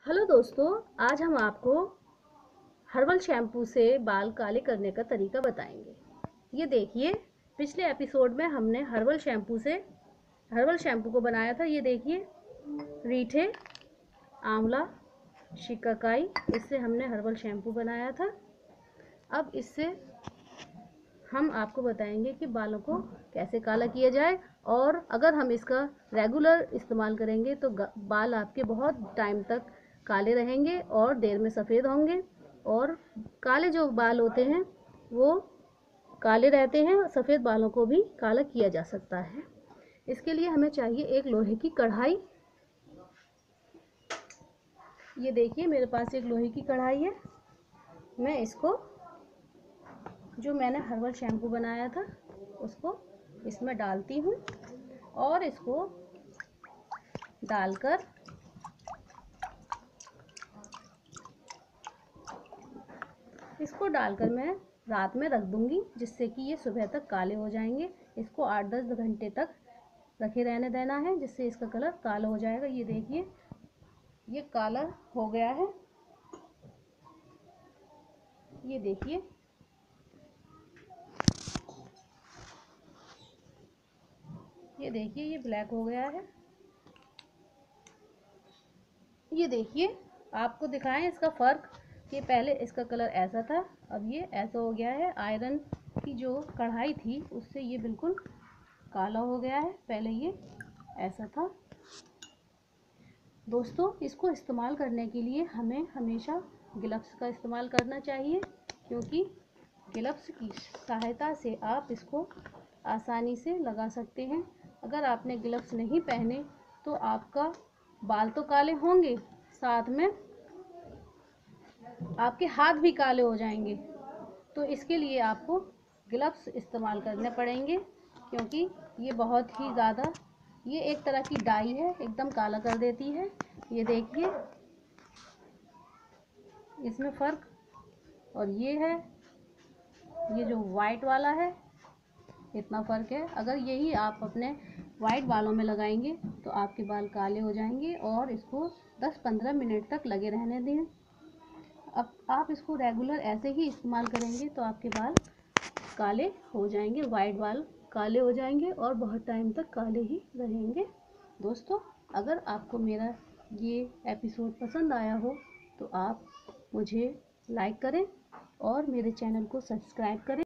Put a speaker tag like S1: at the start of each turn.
S1: Hello दोस्तों, आज हम आपको हर्बल शैम्पू से बाल काले करने का तरीका बताएंगे। ये देखिए, पिछले एपिसोड में हमने हर्बल शैम्पू को बनाया था। ये देखिए, रीठे, आंवला, शिकाकाई, इससे हमने हर्बल शैम्पू बनाया था। अब इससे हम आपको बताएंगे कि बालों को कैसे काला किया जाए, और अगर हम इसका रेगुलर इस्तेमाल करेंगे तो बाल आपके बहुत टाइम तक काले रहेंगे और देर में सफ़ेद होंगे। और काले जो बाल होते हैं वो काले रहते हैं, सफ़ेद बालों को भी काला किया जा सकता है। इसके लिए हमें चाहिए एक लोहे की कढ़ाई। ये देखिए, मेरे पास एक लोहे की कढ़ाई है। मैं इसको, जो मैंने हर्बल शैम्पू बनाया था उसको इसमें डालती हूँ, और इसको डालकर मैं रात में रख दूँगी, जिससे कि ये सुबह तक काले हो जाएंगे। इसको 8-10 घंटे तक रखे रहने देना है, जिससे इसका कलर काला हो जाएगा। ये देखिए, ये काला हो गया है। ये देखिए, ये ब्लैक हो गया है। ये देखिए, आपको दिखाएं इसका फ़र्क कि पहले इसका कलर ऐसा था, अब ये ऐसा हो गया है। आयरन की जो कढ़ाई थी उससे ये बिल्कुल काला हो गया है, पहले ये ऐसा था। दोस्तों, इसको इस्तेमाल करने के लिए हमें हमेशा ग्लव्स का इस्तेमाल करना चाहिए, क्योंकि ग्लव्स की सहायता से आप इसको आसानी से लगा सकते हैं। अगर आपने ग्लव्स नहीं पहने तो आपका बाल तो काले होंगे, साथ में आपके हाथ भी काले हो जाएंगे। तो इसके लिए आपको ग्लव्स इस्तेमाल करने पड़ेंगे, क्योंकि ये बहुत ही ज़्यादा, ये एक तरह की डाई है, एकदम काला कर देती है। ये देखिए, इसमें फ़र्क, और ये है, ये जो वाइट वाला है, इतना फ़र्क है। अगर यही आप अपने वाइट बालों में लगाएंगे तो आपके बाल काले हो जाएंगे, और इसको 10-15 मिनट तक लगे रहने दें। अब आप इसको रेगुलर ऐसे ही इस्तेमाल करेंगे तो आपके बाल काले हो जाएंगे, वाइट बाल काले हो जाएंगे और बहुत टाइम तक काले ही रहेंगे। दोस्तों, अगर आपको मेरा ये एपिसोड पसंद आया हो तो आप मुझे लाइक करें और मेरे चैनल को सब्सक्राइब करें।